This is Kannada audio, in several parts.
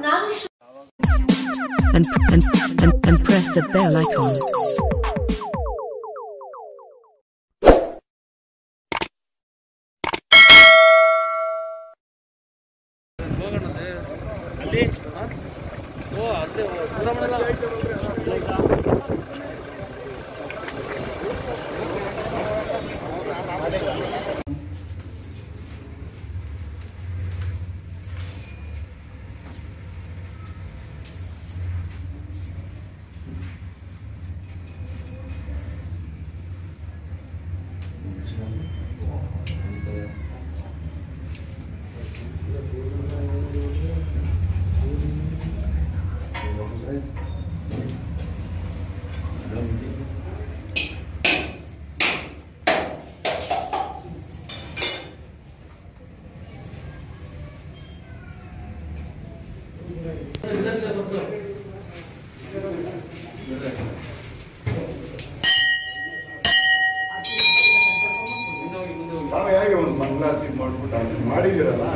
and press the bell icon. ಮಂಗಳಾರತಿ ಮಾಡ್ಬಿಟ್ಟು ಮಾಡಿದಿರಲ್ಲ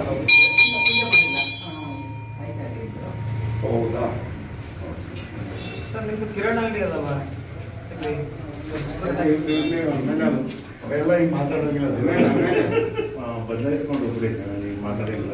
ಹೌದಾ ಸರ್ ನಿಮ್ದು ಕಿರಣ್ ಅಂಗಡಿ ಅದಲ್ಲ ಅವೆಲ್ಲ ಈಗ ಮಾತಾಡೋಂಗಿಲ್ಲ ಬದಲಾಯಿಸ್ಕೊಂಡು ಹೋಗ್ಬಿಡಿ ಈಗ ಮಾತಾಡೋಂಗಿಲ್ಲ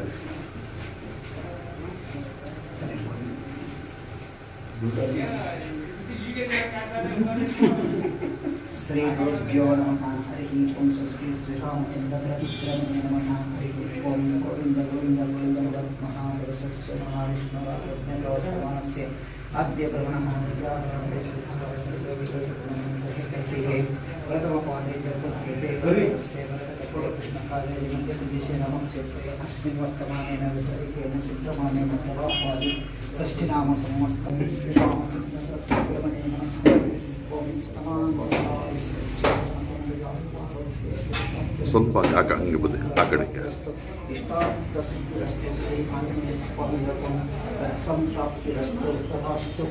श्री गुरुभ्यो नमः हरि ओम स्वस्ति श्री रामचंद्र नमः हरि ओम गोविंद गोविंद गोविंद महादेवस्य महाविष्णुराजस्य आद्य ब्रह्मणः विद्यावरणं श्रीधरविकसितमन्त्रहे प्रथमपादे जगद्गीते तस्य कृष्णकाले मध्यप्रदेशे नमः क्षेत्रे अस्मिन् वर्तमानेन विपरीतेन चित्रमानेन प्रभावादि षष्ठीनाम समस्तं श्रीरामचन्द्रब्रह्मणे नमः ಸ್ವಲ್ಪ ಹಂಗೆ ಬುದ್ಧಿ ಆ ಕಡೆಗೆ इष्टार्थसिद्धिरस्तु श्री आंजनेय स्वामी संप्राप्तिरस्तु तथास्तु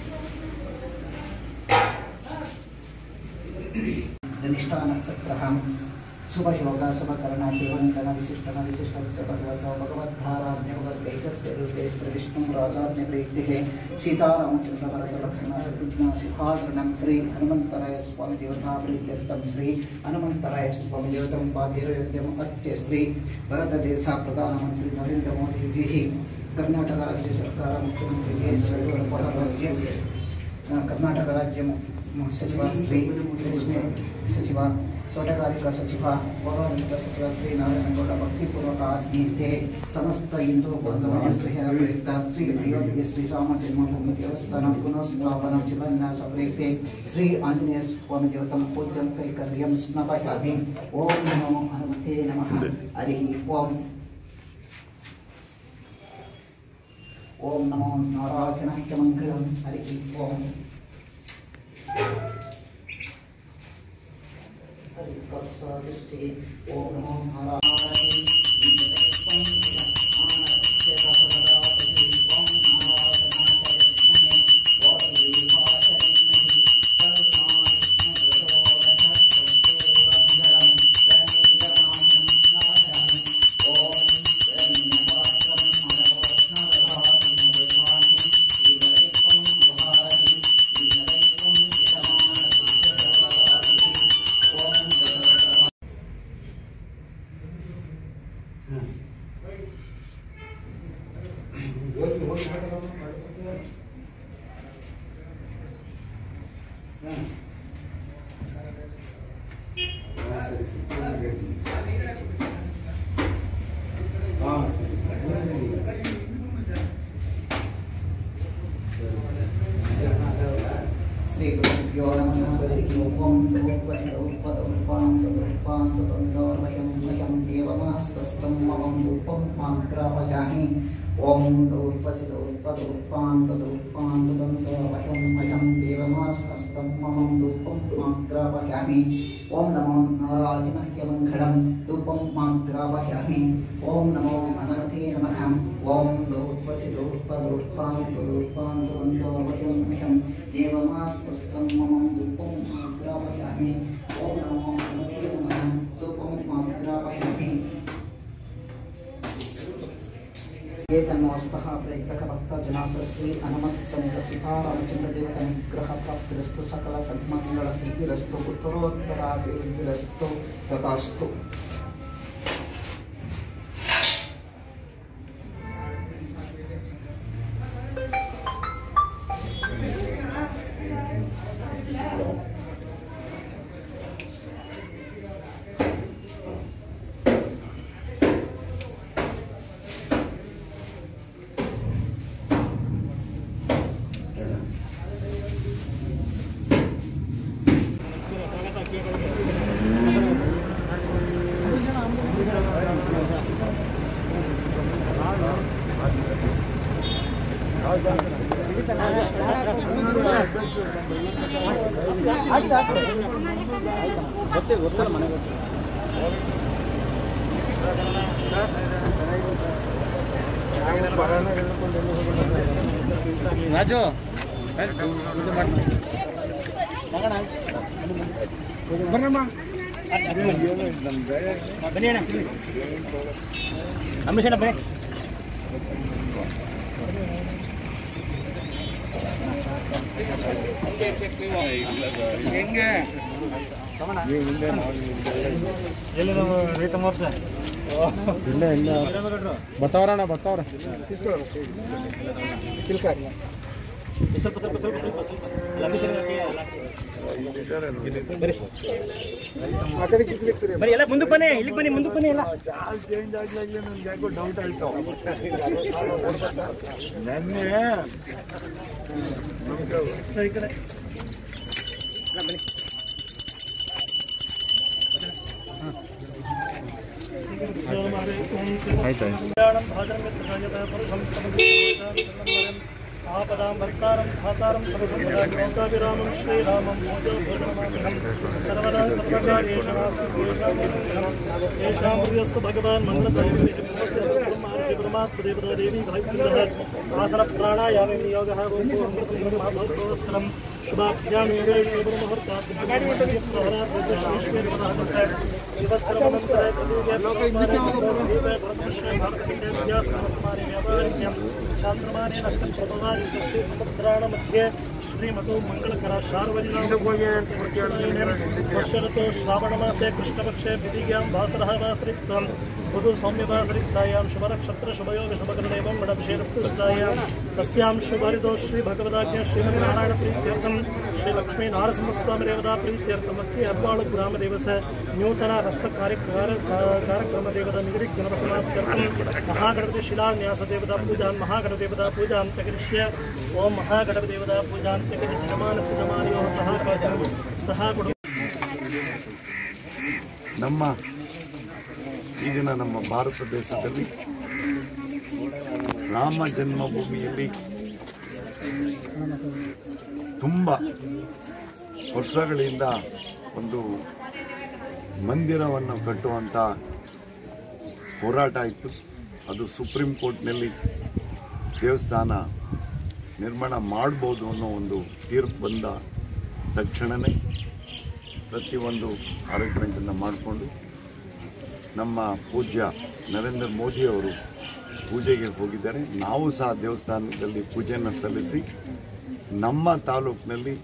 धनिष्ठा नक्षत्रः शुभ योग शुभ करण शिवंकन विशिष्ट भगवद्धाराज्ञ भगवद्गैतरूपे श्री विष्णु राजाज्ञ प्रीति सीतारामचंद्र भरत लक्ष्मण शत्रुघ्न शिखाग्रणं श्री हनुमंतराय स्वामी देवता प्रीत्यर्थम श्री हनुमंतराय स्वामी देवतम पाद्यम अत्य श्री भरत देश प्रधानमंत्री नरेंद्र मोदी जी कर्नाटक राज्य सरकार मुख्यमंत्री राज्य कर्नाटक राज्य सचिव श्री रेशमे सचिव तोटगारिका सचिव पौराणिक सचिव श्री नारायणगौड़ भक्तिपूर्वक आज्ञे समस्त हिंदू बांधवान प्रयुक्त श्री अयोध्या श्री राम जन्मभूमि देवस्थान पुनःस्थापना शिलान्यास प्रयुक्ते श्री आंजनेय स्वामी देवतम पूज्यं कैकर्यं स्नापयामि। ओम नमो हनुमते नमः। हरि ओम नमो नारायणाय मंगलम। हरि ओम ओम नमो नारायणाय श्री गुरुभ्यो नमः। हरि ओम देवमास्तस्तं मम रूपं मां ग्रापयामि। ओम अयं देवमास्तस्तं मम रूपं मां ग्रापयामि। ओम नमो नारायणाय मंगलम रूपं मां ग्रापयामि। ओम नमो हनुमते नमः। ओम अयं देवमास्तस्तं मम रूपं मां ग्रापयामि। ओम नमो हनुमते नमः रूपं मां ग्रापयामि। ये तन्नो नमोस्तः प्रयुक्तः भक्तजनासुर श्री हनुमत् समेत सीतारामचंद्र देवता अनुग्रह प्राप्तिरस्तु सकल सन्मंगल सिद्धिरस्तु उत्तरोत्तराभिवृद्धिरस्तु तथास्तु। ರಾಜು ಬರ್ರಮ್ಮ ಬನ್ನಿ ಅಣ್ಣ ಅಂಬರೀಷ್ ಅಣ್ಣ ಬನ್ನಿ. ಹೆಂಗೆ ಎಲ್ಲಿ ನಾವು ರೈತ ಮೋರ್ಚಾ ಇಲ್ಲ ಇಲ್ಲ ಬತ್ತವ್ರಣ್ಣ ಬತ್ತವ್ರ ಸ್ವಲ್ಪ ಸ್ವಲ್ಪ ಸ್ವಲ್ಪ ಸ್ವಲ್ಪ ಬರೀ ಎಲ್ಲ ಮುಂದಕ್ಕೆ ಬನ್ನಿ, ಇಲ್ಲಿಗೆ ಬನ್ನಿ, ಮುಂದಕ್ಕೆ ಬನ್ನಿ. ಎಲ್ಲ ಚೇಂಜ್ ಆಗ್ಲಾಗ್ಲಿ ನನ್ಗೆ ಯಾಕೋ ಡೌಟ್ ಆಯ್ತು. ನೆನ್ನೆ ಈ ಕಡೆ ಬನ್ನಿ. आपदां भक्तारं धातारं सर्वसंपदां श्रीरामं सर्वदा सर्वकार्येषु येषां हृदयस्तु भगवान् मंगलदेवी देवी आसन प्राणायामे नियोगः अमृतोत्सवं शुभाभ्यां मध्ये श्रीमतो मंगलकरा शार्वरीतो श्रावणमासे कृष्णपक्षे विधिज्ञां भासरः वासरिक्तं बुधु सौम्यवासरिक्तायां शुभनक्षत्र शुभयोग शुभकरणेवं मडभिषेकपुष्टायां तस्यां शुभहरितो श्री भगवदाज्ञा श्रीमन्नारायण प्रीत्यर्थं श्री लक्ष्मी नारसिंहस्वामी देवता प्रीत्यर्थं मध्ये हब्बाळु ग्रामदेवस नूतन हस्त कार्यक्रम देवता निगदिक गणपतिनाथर्थं महागणपति शिलान्यास देवता पूजां महागणपति देवता पूजां चकरिष्य ओम महागणपति देवता पूजां चकरिष्य जमानस्य जमानयोः सह ನಮ್ಮ ಈಗಿನ ನಮ್ಮ ಭಾರತ ದೇಶದಲ್ಲಿ ರಾಮ ಜನ್ಮಭೂಮಿಯಲ್ಲಿ ತುಂಬ ವರ್ಷಗಳಿಂದ ಒಂದು ಮಂದಿರವನ್ನು ಕಟ್ಟುವಂಥ ಹೋರಾಟ ಇತ್ತು. ಅದು ಸುಪ್ರೀಂ ಕೋರ್ಟ್ನಲ್ಲಿ ದೇವಸ್ಥಾನ ನಿರ್ಮಾಣ ಮಾಡ್ಬೋದು ಅನ್ನೋ ಒಂದು ತೀರ್ಪು ಬಂದ ತಕ್ಷಣವೇ ಪ್ರತಿಯೊಂದು ಅರೇಂಜ್ಮೆಂಟನ್ನು ಮಾಡಿಕೊಂಡು ನಮ್ಮ ಪೂಜ್ಯ ನರೇಂದ್ರ ಮೋದಿಯವರು ಪೂಜೆಗೆ ಹೋಗಿದ್ದಾರೆ. ನಾವು ಸಹ ದೇವಸ್ಥಾನದಲ್ಲಿ ಪೂಜೆಯನ್ನು ಸಲ್ಲಿಸಿ ನಮ್ಮ ತಾಲೂಕಿನಲ್ಲಿ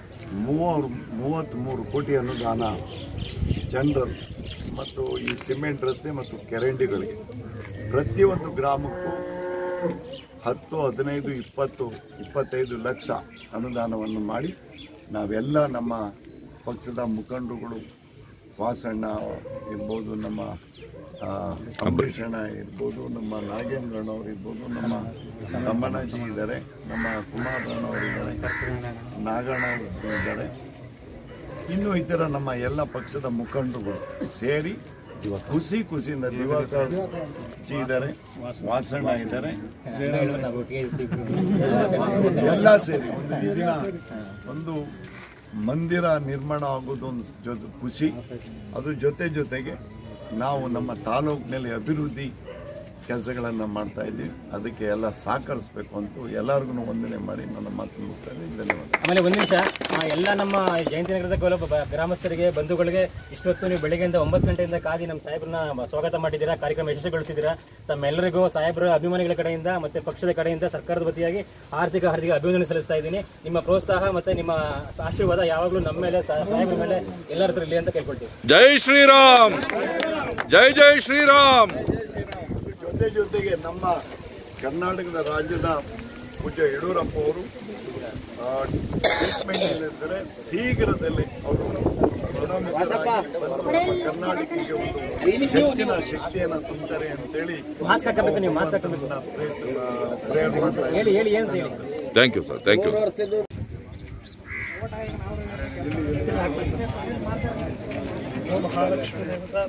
33 ಕೋಟಿ ಅನುದಾನ ಜನರಲ್ ಮತ್ತು ಈ ಸಿಮೆಂಟ್ ರಸ್ತೆ ಮತ್ತು ಕೆರೆಂಡಿಗಳಿಗೆ ಪ್ರತಿಯೊಂದು ಗ್ರಾಮಕ್ಕೂ 10, 15, 20, 25 ಲಕ್ಷ ಅನುದಾನವನ್ನು ಮಾಡಿ ನಾವೆಲ್ಲ ನಮ್ಮ ಪಕ್ಷದ ಮುಖಂಡರುಗಳು ವಾಸಣ್ಣ ಇರ್ಬೋದು, ನಮ್ಮ ಅಂಬರೀಷಣ್ಣ ಇರ್ಬೋದು, ನಮ್ಮ ನಾಗೇಂದ್ರಣ್ಣವ್ರು ಇರ್ಬೋದು, ನಮ್ಮ ತಮ್ಮಣ್ಣಜಿ ಇದ್ದಾರೆ, ನಮ್ಮ ಕುಮಾರಣ್ಣವರಿದ್ದಾರೆ, ನಾಗಣ್ಣ ಇದ್ದಾರೆ, ಇನ್ನೂ ಇತರ ನಮ್ಮ ಎಲ್ಲ ಪಕ್ಷದ ಮುಖಂಡರುಗಳು ಸೇರಿ ಖುಷಿಯಿಂದ ದಿವಾಕರ್ ಜಿ ಇದ್ದಾರೆ, ವಾಸಣ್ಣ ಇದ್ದಾರೆ, ಎಲ್ಲ ಸೇರಿ ಈ ದಿನ ಒಂದು ಮಂದಿರ ನಿರ್ಮಾಣ ಆಗೋದು ಒಂದು ಖುಷಿ. ಅದ್ರ ಜೊತೆಗೆ ನಾವು ನಮ್ಮ ತಾಲೂಕಿನಲ್ಲಿ ಅಭಿವೃದ್ಧಿ ಕೆಲಸಗಳನ್ನು ಮಾಡ್ತಾ ಇದ್ದೀವಿ. ಅದಕ್ಕೆ ಎಲ್ಲ ಸಹಕರಿಸಬೇಕು ಅಂತ ಎಲ್ಲರಿಗೂ ವಂದನೆ ಮಾಡಿ ನನ್ನ ಮಾತು ಮುಗಿಸ್ತೀನಿ. ಧನ್ಯವಾದ. ಆಮೇಲೆ ಒಂದು ನಿಮಿಷ, ಎಲ್ಲ ನಮ್ಮ ಜಯಂತಿ ನಗರದ ಗ್ರಾಮಸ್ಥರಿಗೆ, ಬಂಧುಗಳಿಗೆ ಇಷ್ಟೊತ್ತು ನೀವು ಬೆಳಗ್ಗೆಯಿಂದ 9 ಗಂಟೆಯಿಂದ ಕಾದಿ ನಮ್ಮ ಸಾಹೇಬ್ರನ್ನ ಸ್ವಾಗತ ಮಾಡಿದ್ದೀರಾ, ಕಾರ್ಯಕ್ರಮ ಯಶಸ್ವಿಗೊಳಿಸಿದ್ದೀರಾ. ತಮ್ಮೆಲ್ಲರಿಗೂ ಸಾಹೇಬ್ರ ಅಭಿಮಾನಿಗಳ ಕಡೆಯಿಂದ ಮತ್ತೆ ಪಕ್ಷದ ಕಡೆಯಿಂದ ಸರ್ಕಾರದ ವತಿಯಾಗಿ ಹಾರ್ದಿಕ ಅಭಿನಂದನೆ ಸಲ್ಲಿಸ್ತಾ ಇದ್ದೀನಿ. ನಿಮ್ಮ ಪ್ರೋತ್ಸಾಹ ಮತ್ತೆ ನಿಮ್ಮ ಆಶೀರ್ವಾದ ಯಾವಾಗಲೂ ನಮ್ಮ ಮೇಲೆ, ಸಾಹೇಬ್ರ ಮೇಲೆ ಎಲ್ಲರ ಹತ್ರ ಇರಲಿ ಅಂತ ಕೇಳ್ಕೊಳ್ತೀವಿ. ಜೈ ಶ್ರೀರಾಮ್, ಜೈ ಜೈ ಶ್ರೀರಾಮ್. ಜೊತೆಗೆ ನಮ್ಮ ಕರ್ನಾಟಕದ ರಾಜ್ಯದ ಪೂಜ್ಯ ಯಡಿಯೂರಪ್ಪ ಅವರು ಟ್ರೀಟ್ಮೆಂಟ್ ಏನಿದ್ದಾರೆ ಶೀಘ್ರದಲ್ಲಿ ಅವರು ನಮ್ಮ ಕರ್ನಾಟಕಕ್ಕೆ ಒಂದು ಹೆಚ್ಚಿನ ಶಕ್ತಿಯನ್ನು ತುಂಬುತ್ತಾರೆ ಅಂತೇಳಿ thank you sir, thank you. Mahalakshmi ದೇವತಾ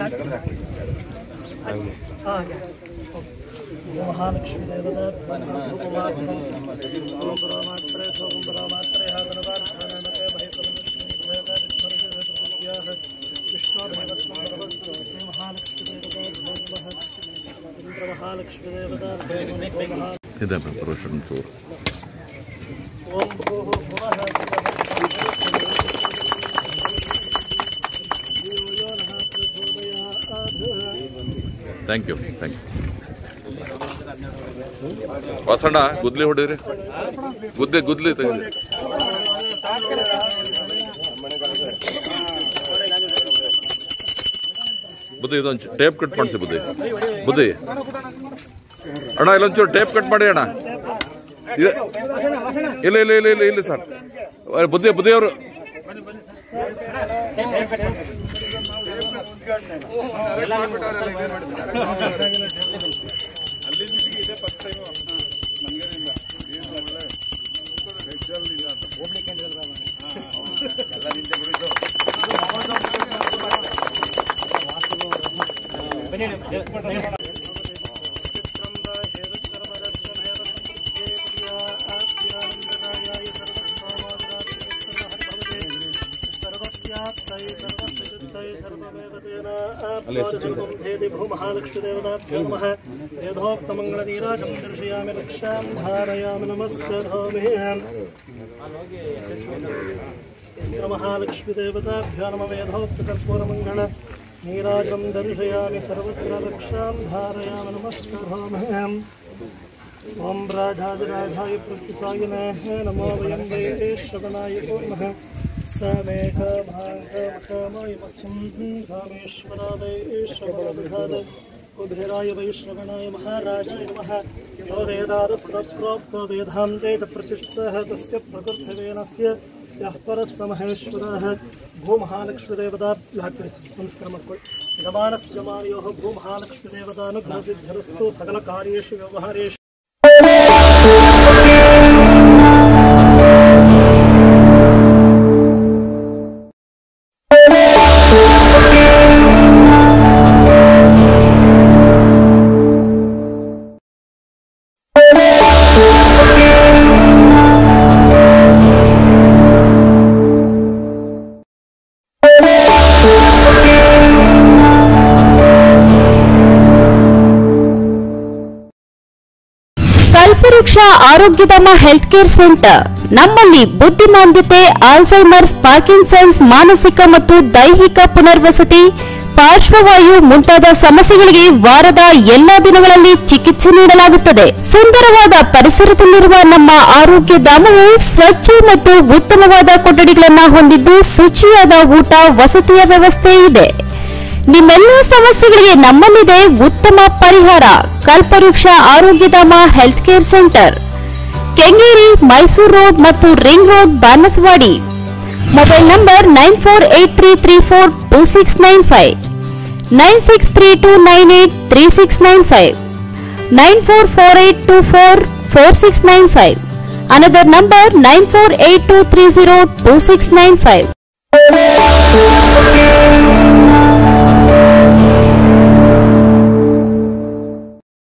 ಮಹಾಲಕ್ಷ್ಮೀ ದೇವತಾ ಮಹಾಲಕ್ಷ್ಮೀ ದೇವತಾ ಇದೆ ಪ್ರೊಫೆಷನ್ ಟೂರ್. ಓಂ ಭೂಃ ಭುವಃ thank you, thank you. Vasanna ಗುದ್ಲಿ ಹೊಡೀರಿ, ಗುದ್ಲಿ ತೆಗೀರಿ. ಬುದ್ಧಿ ಇದೊಂದು ಟೇಪ್ ಕಟ್ ಮಾಡಿಸಿ. ಬುದ್ಧಿ ಅಣ್ಣ ಇಲ್ಲೊಂಚೂರು ಟೇಪ್ ಕಟ್ ಮಾಡಿ ಅಣ್ಣ. ಇಲ್ಲ ಇಲ್ಲ ಇಲ್ಲ ಇಲ್ಲ ಇಲ್ಲ ಸರ್, ಬುದ್ಧಿಯವರು भूमहालक्ष्मी देवताभ्यो नमः। वेदोक्तमङ्गलनीराजं दर्शयामि, रक्षां धारयामि, नमस्करोमि। महालक्ष्मी देवताभ्यो नमः। वेदोक्तकर्पूरमङ्गल नीराजं दर्शयामि, सर्वत्र रक्षां धारयामि, नमस्करोमि। ओम राजाधिराजाय प्रतिसायिने नमो वयं वैश्वनाय कुर्मः। कुबेराय वैश्रवणाय महाराजाय नमः। यो वेदादस्रप्रोक्तो वेदान्ते प्रतिष्ठः तस्य प्रकृतिवेनस्य यः परस्य महेश्वरः। भूमहालक्ष्मी देवताभ्यः नमस्कार मಕ್ಕಳು। ಯಮಾನಸ್ಯ ಯಮಾನಯೋಃ ಭೂಮಹಾಲಕ್ಷ್ಮೀ ದೇವತಾನುಗ್ರಹಸಿದ್ಧಿರಸ್ತು ಸಕಲ ಕಾರ್ಯೇಷು ವ್ಯವಹಾರೇಷು। ಕಲ್ಪವೃಕ್ಷ ಆರೋಗ್ಯಧಾಮ ಹೆಲ್ತ್ ಕೇರ್ ಸೆಂಟರ್ ನಮ್ಮಲ್ಲಿ ಬುದ್ಧಿಮಾಂದ್ಯತೆ, ಆಲ್ಝೈಮರ್ಸ್, ಪಾರ್ಕಿನ್ಸನ್ಸ್, ಮಾನಸಿಕ ಮತ್ತು ದೈಹಿಕ ಪುನರ್ವಸತಿ, ಪಾರ್ಶ್ವವಾಯು ಮುಂತಾದ ಸಮಸ್ಯೆಗಳಿಗೆ ವಾರದ ಎಲ್ಲಾ ದಿನಗಳಲ್ಲಿ ಚಿಕಿತ್ಸೆ ನೀಡಲಾಗುತ್ತದೆ. ಸುಂದರವಾದ ಪರಿಸರದಲ್ಲಿರುವ ನಮ್ಮ ಆರೋಗ್ಯ ಧಾಮವು ಸ್ವಚ್ಛ ಮತ್ತು ಉತ್ತಮವಾದ ಕೊಠಡಿಗಳನ್ನು ಹೊಂದಿದ್ದು ಶುಚಿಯಾದ ಊಟ, ವಸತಿಯ ವ್ಯವಸ್ಥೆ ಇದೆ. ನಿಮ್ಮೆಲ್ಲ ಸಮಸ್ಯೆಗಳಿಗೆ ನಮ್ಮಲ್ಲಿದೆ ಉತ್ತಮ ಪರಿಹಾರ. Kalpavriksha Arogyadhama health care centre, Kengeri, Mysuru road ಮತ್ತು ring road, Banaswadi. Mobile number 9483342695, 9632983695, 9448244695. Another number 9482302695.